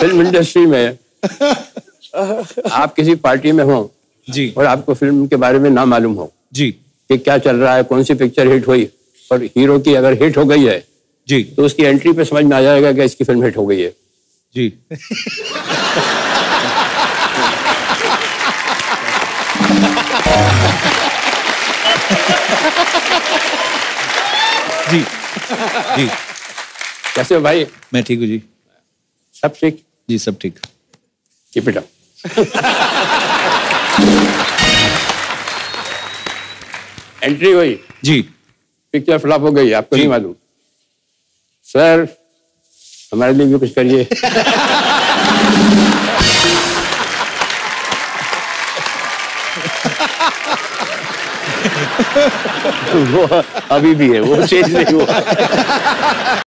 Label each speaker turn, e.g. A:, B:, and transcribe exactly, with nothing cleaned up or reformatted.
A: Film industry में आप किसी पार्टी में हो
B: जी
A: और आपको फिल्म के बारे में ना मालूम हो
B: जी
A: कि क्या चल रहा है, कौन सी पिक्चर हिट हुई, और हीरो की अगर हिट हो गई है
B: जी
A: तो उसकी एंट्री पे समझ में आ जाएगा कि इसकी फिल्म हिट हो गई है।
B: जी जी जी
A: कैसे हो भाई?
B: मैं ठीक हूँ जी।
A: सब ठीक?
B: जी सब ठीक।
A: Keep it up. एंट्री हुई,
B: जी
A: पिक्चर फ्लॉप हो गई, आपको
B: जी।
A: नहीं मालूम। सर हमारे लिए भी कुछ करिए। वो अभी भी है, वो चेंज नहीं हुआ।